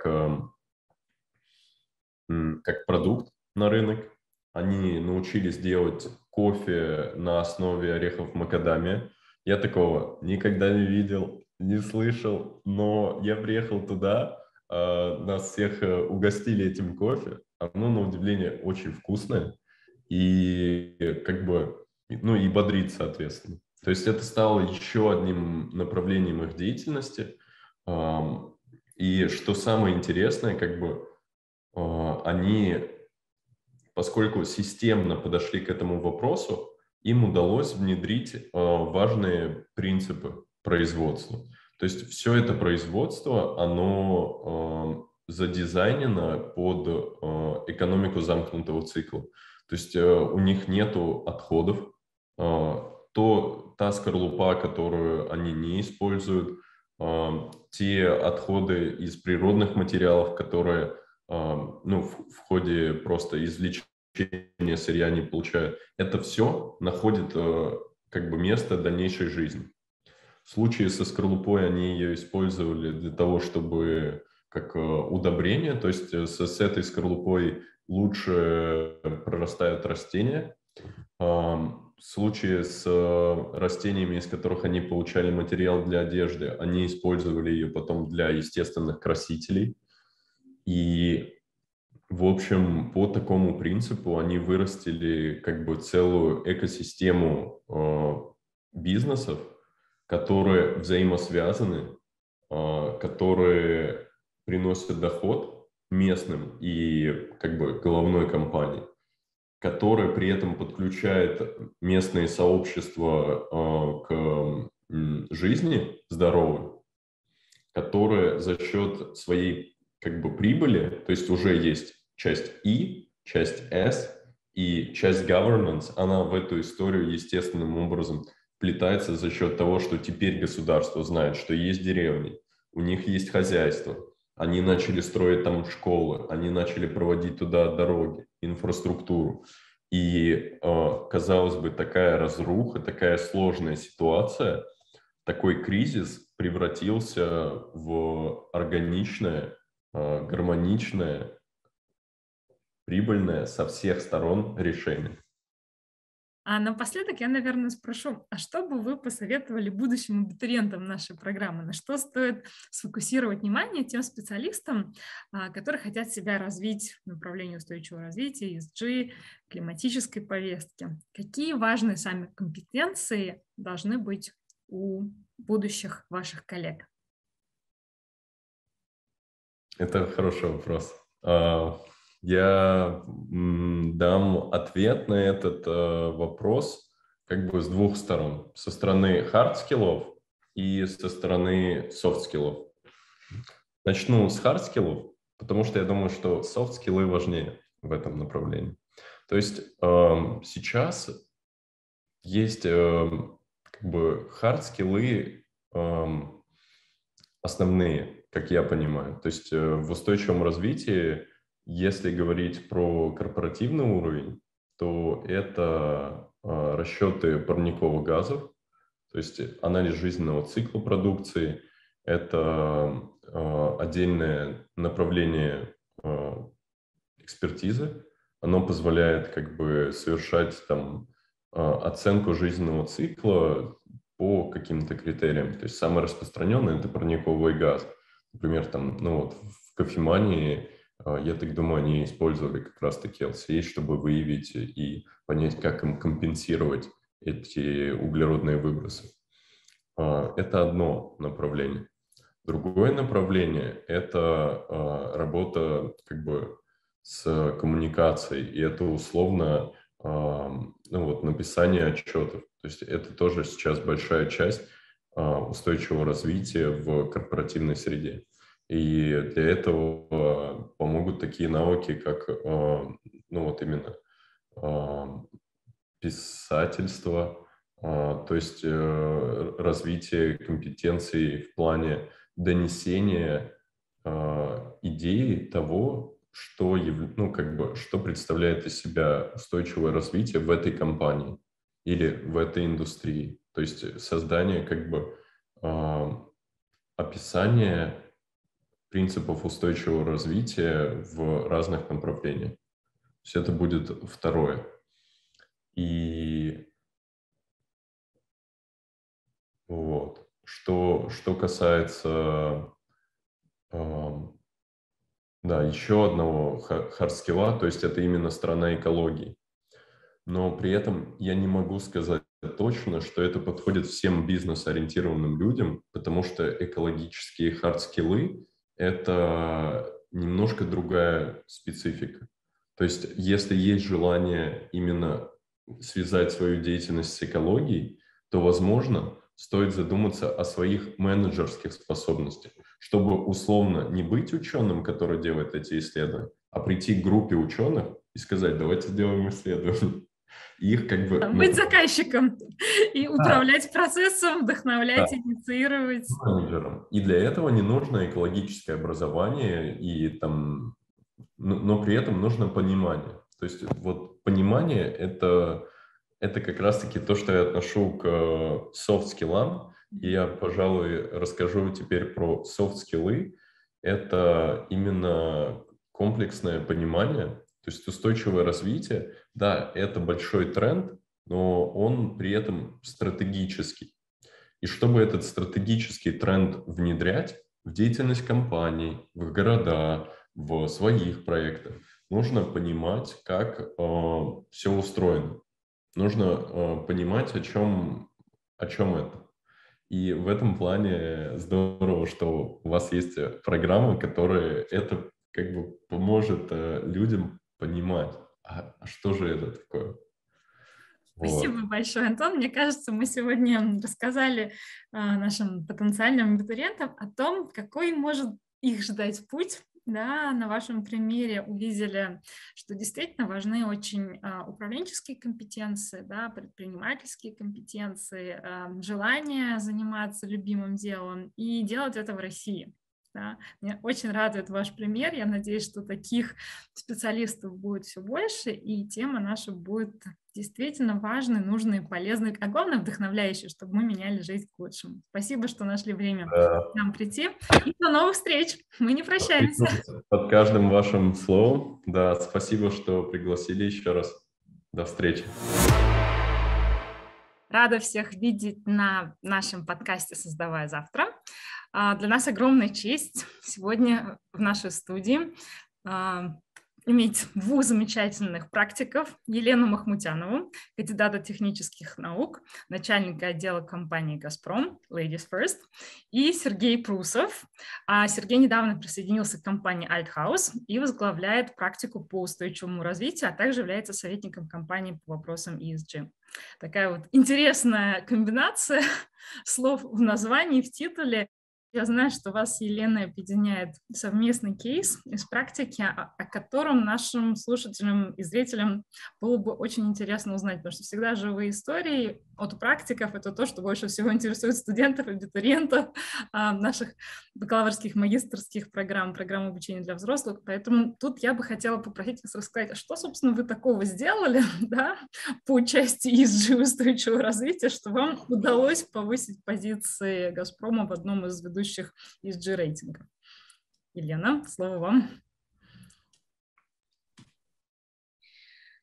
как продукт на рынок. Они научились делать кофе на основе орехов макадамия. Я такого никогда не видел, не слышал, но я приехал туда, нас всех угостили этим кофе. Оно, на удивление, очень вкусное. И как бы, ну и бодрит, соответственно. То есть это стало еще одним направлением их деятельности. И что самое интересное, как бы они, поскольку системно подошли к этому вопросу, им удалось внедрить важные принципы производства. То есть все это производство, оно задизайнено под экономику замкнутого цикла. То есть у них нету отходов. То, та скорлупа, которую они не используют, те отходы из природных материалов, которые ну, в, в ходе просто извлечения сырья не получают, это все находит как бы место дальнейшей жизни. В случае со скорлупой они ее использовали для того, чтобы как удобрение, то есть с, с этой скорлупой лучше прорастают растения. В случае с растениями, из которых они получали материал для одежды, они использовали ее потом для естественных красителей. И, в общем, по такому принципу они вырастили как бы целую экосистему э, бизнесов, которые взаимосвязаны, э, которые приносят доход местным и как бы головной компании, которые при этом подключают местные сообщества э, к э, жизни здоровой, которые за счет своей как бы прибыли, то есть уже есть часть И, часть С и часть governance, она в эту историю естественным образом вплетается за счет того, что теперь государство знает, что есть деревни, у них есть хозяйство, они начали строить там школы, они начали проводить туда дороги, инфраструктуру. И, казалось бы, такая разруха, такая сложная ситуация, такой кризис превратился в органичное, гармоничное, прибыльное со всех сторон решение. А напоследок я, наверное, спрошу, а что бы вы посоветовали будущим абитуриентам нашей программы? На что стоит сфокусировать внимание тем специалистам, которые хотят себя развить в направлении устойчивого развития, и эс джи, климатической повестки? Какие важные сами компетенции должны быть у будущих ваших коллег? Это хороший вопрос. Я дам ответ на этот вопрос как бы с двух сторон. Со стороны hard-скиллов и со стороны soft-скиллов. Начну с hard-скиллов, потому что я думаю, что soft-скиллы важнее в этом направлении. То есть сейчас есть как бы hard-скиллы основные, как я понимаю. То есть в устойчивом развитии, если говорить про корпоративный уровень, то это э, расчеты парниковых газов, то есть анализ жизненного цикла продукции, это э, отдельное направление экспертизы, оно позволяет как бы совершать там оценку жизненного цикла по каким-то критериям. То есть самый распространенный – это парниковый газ. Например, там, ну вот в кофемании, я так думаю, они использовали как раз-таки эл си эйч, чтобы выявить и понять, как им компенсировать эти углеродные выбросы. Это одно направление. Другое направление – это работа как бы с коммуникацией, и это условно ну, вот, написание отчетов. То есть это тоже сейчас большая часть устойчивого развития в корпоративной среде. И для этого помогут такие навыки, как ну, вот именно писательство, то есть развитие компетенций в плане донесения идеи того, что, ну, как бы, что представляет из себя устойчивое развитие в этой компании или в этой индустрии. То есть создание как бы описание принципов устойчивого развития в разных направлениях. То есть это будет второе. И вот. Что, что касается э, да, еще одного хардскилла, то есть это именно сторона экологии. Но при этом я не могу сказать точно, что это подходит всем бизнес-ориентированным людям, потому что экологические хардскиллы – это немножко другая специфика. То есть если есть желание именно связать свою деятельность с экологией, то, возможно, стоит задуматься о своих менеджерских способностях, чтобы условно не быть ученым, который делает эти исследования, а прийти к группе ученых и сказать: давайте сделаем исследование. Их как бы... Быть заказчиком и управлять да. процессом, вдохновлять, да. инициировать. Менеджером. И для этого не нужно экологическое образование, и там, но, но при этом нужно понимание. То есть вот понимание это, это как раз-таки то, что я отношу к софт-скиллам. И я, пожалуй, расскажу теперь про софт-скиллы. Это именно комплексное понимание. То есть устойчивое развитие, да, это большой тренд, но он при этом стратегический. И чтобы этот стратегический тренд внедрять в деятельность компаний, в города, в своих проектах, нужно понимать, как э, все устроено. Нужно э, понимать, о чем, о чем это. И в этом плане здорово, что у вас есть программа, которая это как бы поможет э, людям понимать, а, а что же это такое. Спасибо вот. большое, Антон. Мне кажется, мы сегодня рассказали а, нашим потенциальным абитуриентам о том, какой может их ждать путь. Да, на вашем примере увидели, что действительно важны очень а, управленческие компетенции, да, предпринимательские компетенции, а, желание заниматься любимым делом и делать это в России. Да. Меня очень радует ваш пример. Я надеюсь, что таких специалистов будет все больше, и тема наша будет действительно важной, нужной, полезной, а главное вдохновляющей, чтобы мы меняли жизнь к лучшему. Спасибо, что нашли время да. к нам прийти. И до новых встреч. Мы не прощаемся. Под каждым вашим словом. Да, спасибо, что пригласили еще раз. До встречи. Рада всех видеть на нашем подкасте «Создавая завтра». Для нас огромная честь сегодня в нашей студии иметь двух замечательных практиков: Елену Махмутянову, кандидата технических наук, начальника отдела компании «Газпром», Ladies First, и Сергей Прусов. Сергей недавно присоединился к компании Althaus и возглавляет практику по устойчивому развитию, а также является советником компании по вопросам и эс джи. Такая вот интересная комбинация слов в названии, в титуле. Я знаю, что вас с Еленой объединяет совместный кейс из практики, о, о котором нашим слушателям и зрителям было бы очень интересно узнать, потому что всегда живые истории от практиков — это то, что больше всего интересует студентов, абитуриентов наших бакалаврских, магистерских программ, программ обучения для взрослых. Поэтому тут я бы хотела попросить вас рассказать, а что, собственно, вы такого сделали, да, по части и эс джи устойчивого развития, что вам удалось повысить позиции «Газпрома» в одном из ведущих и эс джи рейтингов. Елена, слово вам.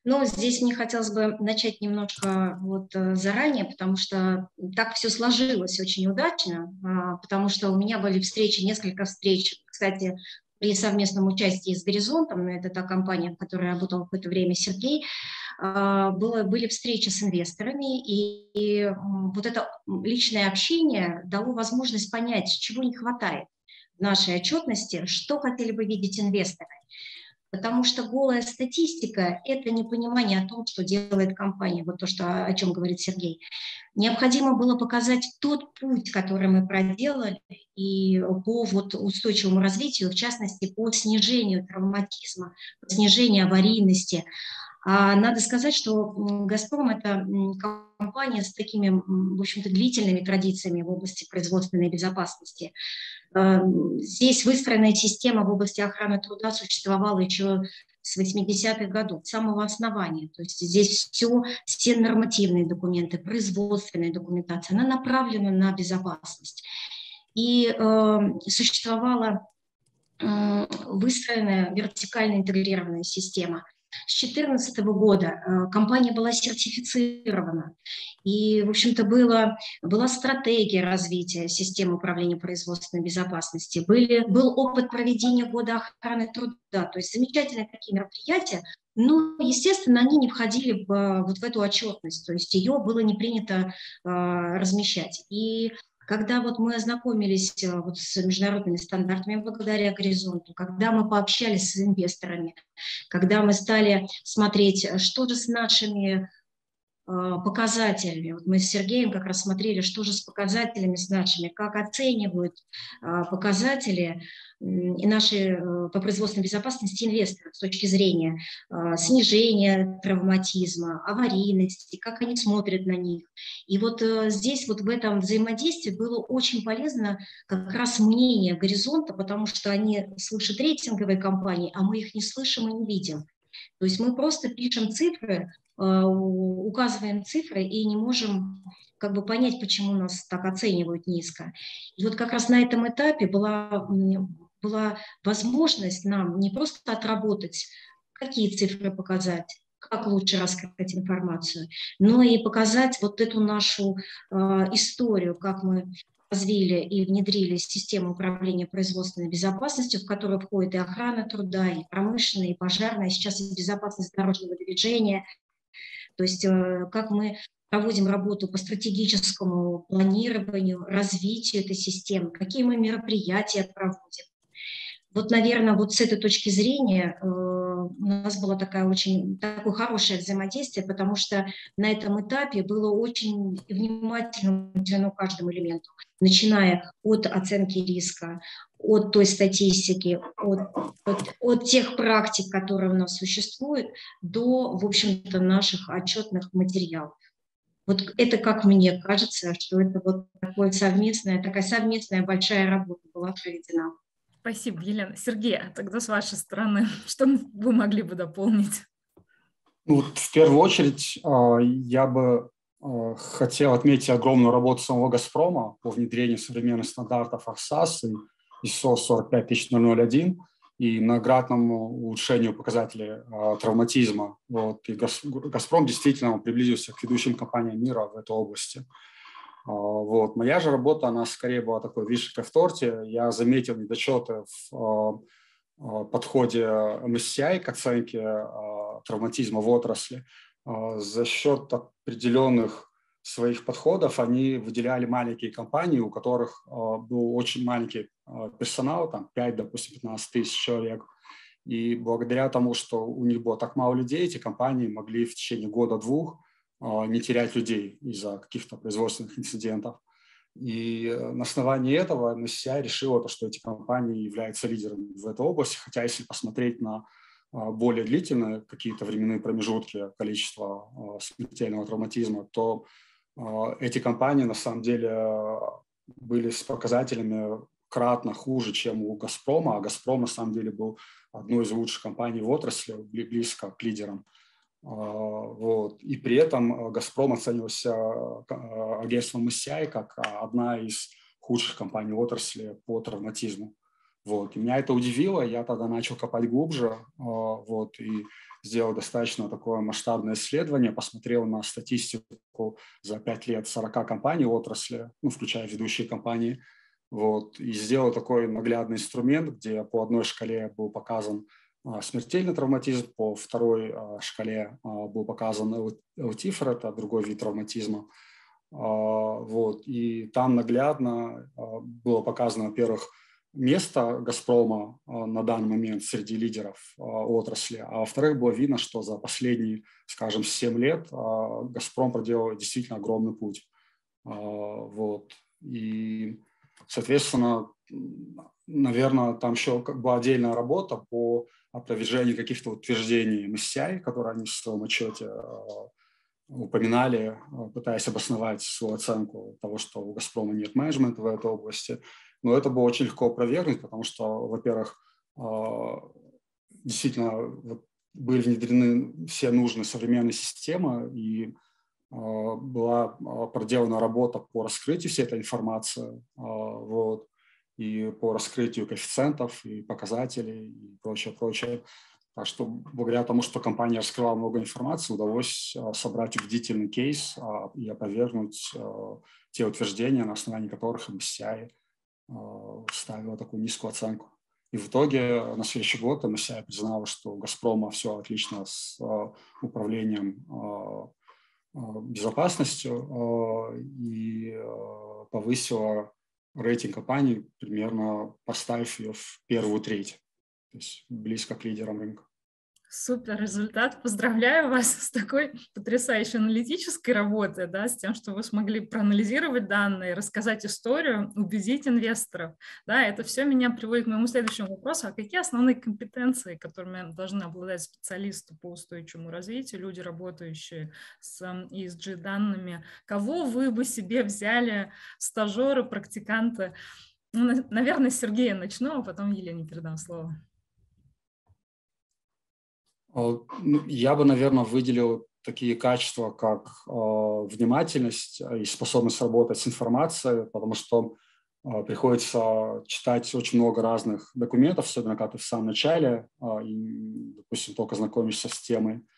Но здесь мне хотелось бы начать немножко вот заранее, потому что так все сложилось очень удачно, потому что у меня были встречи, несколько встреч, кстати, при совместном участии с «Горизонтом», это та компания, в которой работал в это время Сергей, было, были встречи с инвесторами, и, и вот это личное общение дало возможность понять, чего не хватает в нашей отчетности, что хотели бы видеть инвесторы. Потому что голая статистика – это непонимание о том, что делает компания, вот то, что, о чем говорит Сергей. Необходимо было показать тот путь, который мы проделали, и по вот устойчивому развитию, в частности, по снижению травматизма, по снижению аварийности. А надо сказать, что «Газпром» – это компания с такими, в общем-то, длительными традициями в области производственной безопасности. Здесь выстроенная система в области охраны труда существовала еще с восьмидесятых годов, с самого основания. То есть здесь все, все нормативные документы, производственная документация, она направлена на безопасность. И э, существовала э, выстроенная вертикально интегрированная система. С две тысячи четырнадцатого года компания была сертифицирована, и, в общем-то, было, была стратегия развития системы управления производственной безопасности, были, был опыт проведения года охраны труда, то есть замечательные такие мероприятия, но, естественно, они не входили в, вот в эту отчетность, то есть ее было не принято э, размещать. И когда вот мы ознакомились вот с международными стандартами благодаря «Горизонту», когда мы пообщались с инвесторами, когда мы стали смотреть, что же с нашими показателями. Вот мы с Сергеем как раз смотрели, что же с показателями с нашими, как оценивают показатели и наши по производственной безопасности инвесторов с точки зрения снижения травматизма, аварийности, как они смотрят на них. И вот здесь вот в этом взаимодействии было очень полезно как раз мнение «Горизонта», потому что они слышат рейтинговые компании, а мы их не слышим и не видим. То есть мы просто пишем цифры, указываем цифры и не можем как бы понять, почему нас так оценивают низко. И вот как раз на этом этапе была, была возможность нам не просто отработать, какие цифры показать, как лучше раскрыть информацию, но и показать вот эту нашу э, историю, как мы развили и внедрили систему управления производственной безопасностью, в которую входит и охрана труда, и промышленная, и пожарная, сейчас и безопасность дорожного движения. То есть как мы проводим работу по стратегическому планированию, развитию этой системы, какие мы мероприятия проводим. Вот, наверное, вот с этой точки зрения э, у нас было такое очень такое хорошее взаимодействие, потому что на этом этапе было очень внимательно уделено каждому элементу, начиная от оценки риска, от той статистики, от, от, от тех практик, которые у нас существуют, до, в общем-то, наших отчетных материалов. Вот это, как мне кажется, что это вот такое совместная, такая совместная большая работа была проведена. Спасибо, Елена. Сергей, а тогда с вашей стороны, что вы могли бы дополнить? Ну, в первую очередь я бы хотел отметить огромную работу самого «Газпрома» по внедрению современных стандартов АРСАС и ИСО сорок пять тысяч ноль один и многократному улучшению показателей травматизма. Вот. И «Газпром» действительно приблизился к ведущим компаниям мира в этой области. Вот. Моя же работа, она скорее была такой вишенкой в торте. Я заметил недочеты в подходе эм эс си ай к оценке травматизма в отрасли. За счет определенных своих подходов они выделяли маленькие компании, у которых был очень маленький персонал, там пять, допустим, пятнадцать тысяч человек. И благодаря тому, что у них было так мало людей, эти компании могли в течение года-двух не терять людей из-за каких-то производственных инцидентов. И на основании этого эм эс си ай решила, что эти компании являются лидерами в этой области, хотя если посмотреть на более длительные какие-то временные промежутки количества смертельного травматизма, то эти компании на самом деле были с показателями кратно хуже, чем у «Газпрома», а «Газпром» на самом деле был одной из лучших компаний в отрасли, близко к лидерам. Вот. И при этом «Газпром» оценивался агентством эм эс си ай как одна из худших компаний в отрасли по травматизму. Вот. И меня это удивило, я тогда начал копать глубже, вот, и сделал достаточно такое масштабное исследование, посмотрел на статистику за пять лет сорока компаний отрасли, ну, включая ведущие компании, вот, и сделал такой наглядный инструмент, где по одной шкале был показан смертельный травматизм, по второй шкале был показан эл ти ай эф эр, это другой вид травматизма. Вот, и там наглядно было показано, во-первых, место «Газпрома» на данный момент среди лидеров отрасли, а во-вторых, было видно, что за последние, скажем, семь лет «Газпром» проделал действительно огромный путь. Вот. И, соответственно, наверное, там еще как бы отдельная работа по опровержению каких-то утверждений эм эс си ай, которые они в своем отчете упоминали, пытаясь обосновать свою оценку того, что у «Газпрома» нет менеджмента в этой области. Но это было очень легко опровергнуть, потому что, во-первых, действительно были внедрены все нужные современные системы, и была проделана работа по раскрытию всей этой информации, вот, и по раскрытию коэффициентов, и показателей, и прочее, прочее. Так что благодаря тому, что компания раскрывала много информации, удалось собрать убедительный кейс и опровергнуть те утверждения, на основании которых эм эс си ай ставила такую низкую оценку. И в итоге на следующий год эм эс си ай признала, что у «Газпрома» все отлично с управлением безопасностью и повысила рейтинг компании, примерно поставив ее в первую треть, то есть близко к лидерам рынка. Супер результат. Поздравляю вас с такой потрясающей аналитической работой, да, с тем, что вы смогли проанализировать данные, рассказать историю, убедить инвесторов. Да, это все меня приводит к моему следующему вопросу. А какие основные компетенции, которыми должны обладать специалисты по устойчивому развитию, люди, работающие с и эс джи данными? Кого вы бы себе взяли, стажеры, практиканты? Ну, наверное, с Сергея начну, а потом Елене передам слово. Я бы, наверное, выделил такие качества, как э, внимательность и способность работать с информацией, потому что э, приходится читать очень много разных документов, особенно когда ты в самом начале, э, и, допустим, только знакомишься с темой. Э,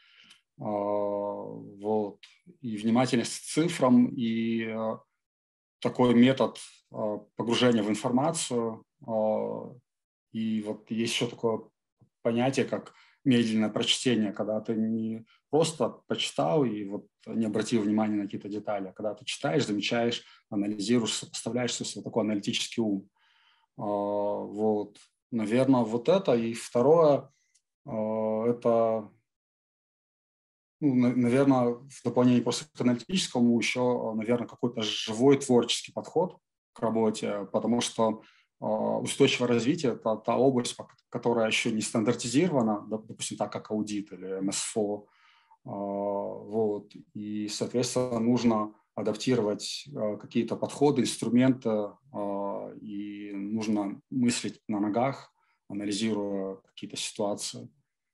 вот. И внимательность к цифрам, и э, такой метод э, погружения в информацию. Э, и вот есть еще такое понятие, как медленное прочтение, когда ты не просто прочитал и вот не обратил внимания на какие-то детали, а когда ты читаешь, замечаешь, анализируешь, сопоставляешь, то есть вот такой аналитический ум. Вот, наверное, вот это. И второе, это, ну, наверное, в дополнение просто к аналитическому еще, наверное, какой-то живой творческий подход к работе, потому что устойчивое развитие – это та область, которая еще не стандартизирована, допустим, так как аудит или эм эс эф о. Вот. И, соответственно, нужно адаптировать какие-то подходы, инструменты, и нужно мыслить на ногах, анализируя какие-то ситуации.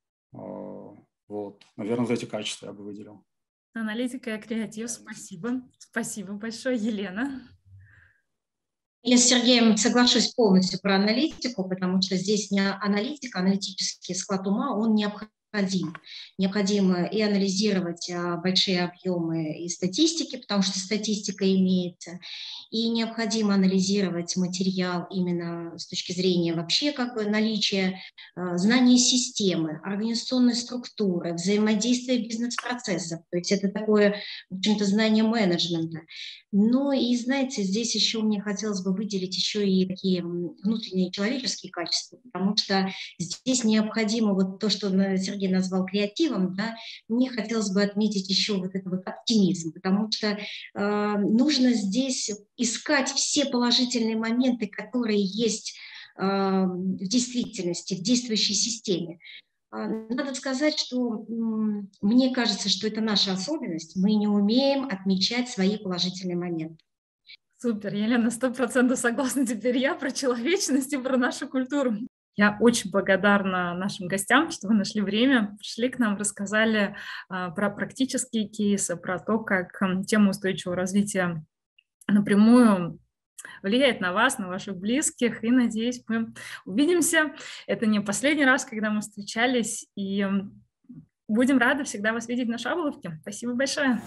Вот. Наверное, вот эти качества я бы выделил. Аналитика и креатив. Спасибо. Спасибо большое. Елена? Я с Сергеем соглашусь полностью про аналитику, потому что здесь не аналитика, аналитический склад ума, он необходим. Необходимо и анализировать большие объемы и статистики, потому что статистика имеется, и необходимо анализировать материал именно с точки зрения вообще как бы наличия знания системы, организационной структуры, взаимодействия бизнес-процессов. То есть это такое, в общем-то, знание менеджмента. Ну и, знаете, здесь еще мне хотелось бы выделить еще и такие внутренние человеческие качества, потому что здесь необходимо вот то, что Сергей назвал креативом, да, мне хотелось бы отметить еще вот этот вот оптимизм, потому что э, нужно здесь искать все положительные моменты, которые есть э, в действительности, в действующей системе. Надо сказать, что мне кажется, что это наша особенность. Мы не умеем отмечать свои положительные моменты. Супер, Елена, сто процентов согласна теперь я про человечность и про нашу культуру. Я очень благодарна нашим гостям, что вы нашли время, пришли к нам, рассказали а, про практические кейсы, про то, как а, тема устойчивого развития напрямую влияет на вас, на ваших близких, и, надеюсь, мы увидимся. Это не последний раз, когда мы встречались, и будем рады всегда вас видеть на Шаболовке. Спасибо большое.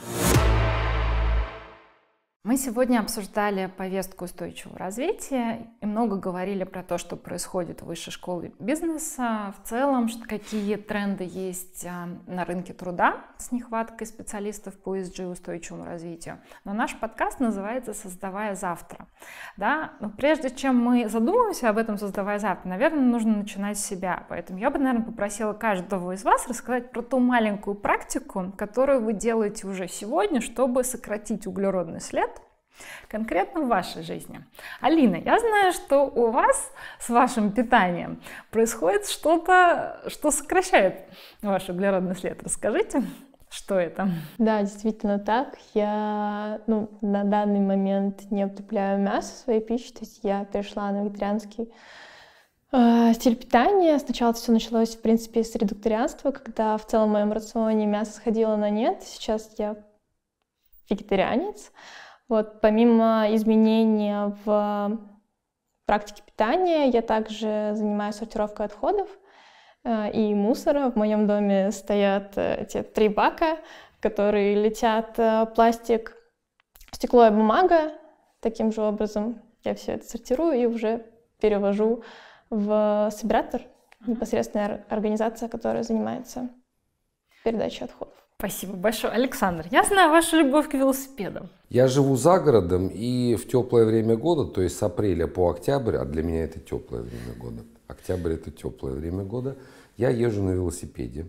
Мы сегодня обсуждали повестку устойчивого развития и много говорили про то, что происходит в высшей школе бизнеса, в целом, какие тренды есть на рынке труда с нехваткой специалистов по и эс джи устойчивому развитию. Но наш подкаст называется «Создавая завтра». Да? Но прежде чем мы задумаемся об этом «Создавая завтра», наверное, нужно начинать с себя. Поэтому я бы, наверное, попросила каждого из вас рассказать про ту маленькую практику, которую вы делаете уже сегодня, чтобы сократить углеродный след конкретно в вашей жизни. Алина, я знаю, что у вас с вашим питанием происходит что-то, что сокращает ваш углеродный след. Расскажите, что это? Да, действительно так. Я ну, на данный момент не употребляю мясо в своей пище, то есть я перешла на вегетарианский э, стиль питания. Сначала все началось, в принципе, с редукторианства, когда в целом в моем рационе мясо сходило на нет. Сейчас я вегетарианец. Вот, помимо изменения в практике питания, я также занимаюсь сортировкой отходов э, и мусора. В моем доме стоят э, эти три бака, в которые летят э, пластик, стекло и бумага. Таким же образом я все это сортирую и уже перевожу в собиратор, непосредственная организация, которая занимается передачей отходов. Спасибо большое. Александр, я знаю вашу любовь к велосипедам. Я живу за городом, и в теплое время года, то есть с апреля по октябрь, а для меня это теплое время года, октябрь это теплое время года, я езжу на велосипеде.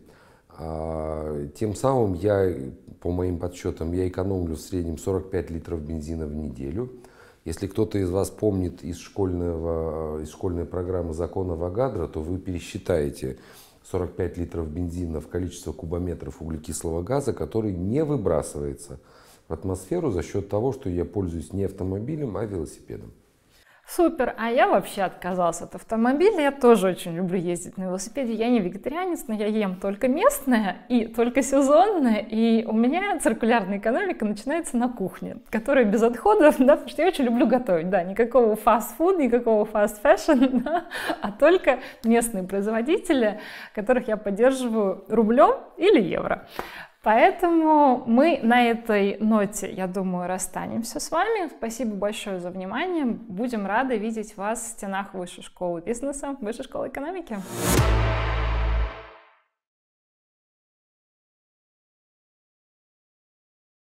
Тем самым я, по моим подсчетам, я экономлю в среднем сорок пять литров бензина в неделю. Если кто-то из вас помнит из, школьного, из школьной программы закона Авогадро, то вы пересчитаете сорок пять литров бензина в количество кубометров углекислого газа, который не выбрасывается в атмосферу за счет того, что я пользуюсь не автомобилем, а велосипедом. Супер, а я вообще отказался от автомобиля, я тоже очень люблю ездить на велосипеде, я не вегетарианец, но я ем только местное и только сезонное, и у меня циркулярная экономика начинается на кухне, которая без отходов, да, потому что я очень люблю готовить, да, никакого фастфуд, никакого фаст-фэшн, да, а только местные производители, которых я поддерживаю рублем или евро. Поэтому мы на этой ноте, я думаю, расстанемся с вами. Спасибо большое за внимание. Будем рады видеть вас в стенах Высшей школы бизнеса, Высшей школы экономики.